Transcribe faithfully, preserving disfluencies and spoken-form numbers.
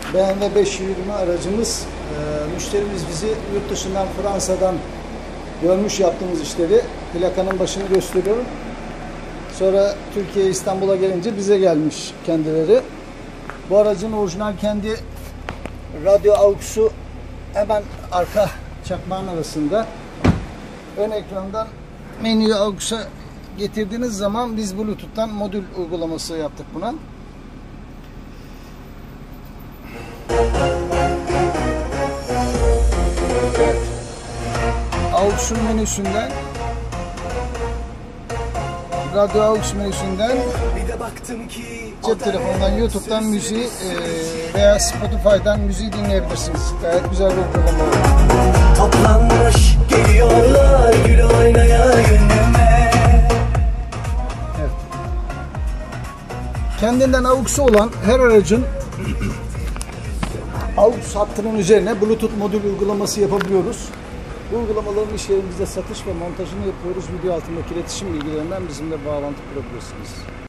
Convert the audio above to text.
B M W beş yüz yirmi aracımız. E, müşterimiz bizi yurt dışından, Fransa'dan görmüş yaptığımız işleri. Plakanın başını gösteriyorum. Sonra Türkiye, İstanbul'a gelince bize gelmiş kendileri. Bu aracın orijinal kendi radyo aux'u hemen arka çakmağın arasında. Ön ekrandan menüyü aux'a getirdiğiniz zaman biz Bluetooth'tan modül uygulaması yaptık buna. Evet. Aux'un menüsünden, radyo aux menüsünden, cep telefonundan, YouTube'dan müziği e, veya Spotify'dan müziği dinleyebilirsiniz. Gayet güzel bir uygulama oldu. Toplanmış geliyorlar gül oynaya gönlüme. Evet. Kendinden aux'u olan her aracın aux hattının üzerine Bluetooth modül uygulaması yapabiliyoruz. Bu uygulamaların iş yerimizde satış ve montajını yapıyoruz. Video altındaki iletişim bilgilerinden bizimle bağlantı kurabilirsiniz.